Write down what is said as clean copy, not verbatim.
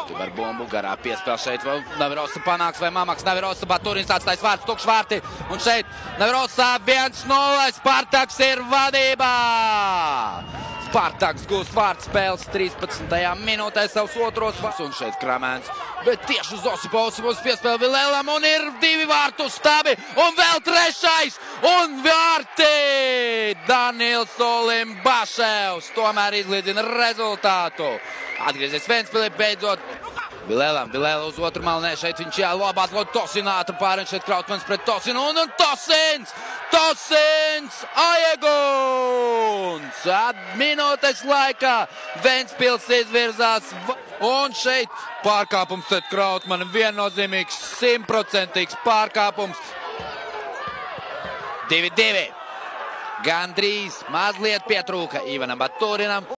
Kustība ar bumbu, garā piespēl šeit vēl Nwaorisa panāks vai Mamaks. Nwaorisa Baturins atstājis vārds, tukšs vārti. Un šeit Nwaorisa 1-0, Spartaks ir vadībā! Spartaks gūst vārds spēles 13. minūtē savus otros vārds. Un šeit Kramēns, bet tieši uz Osipovs būs piespēle Vilēlam un ir 2 vārtu stabi. Un vēl 3. Un vārti! Danils Olimbaševs tomēr izlīdzina rezultātu. Atgriezies Ventspilī beidzot. Vilēla uz otru malnē, šeit viņš jālobāt, lod Tosinātu pāriņš, šeit Krautmans pret Tosinu, un Tosins aieguns! Minūtes laikā Ventspils izvirzās, un šeit pārkāpums pret Krautmanu, viennozīmīgs, 100% pārkāpums. 2-2. Gandrīz mazliet pietrūka Ivanam Baturinam.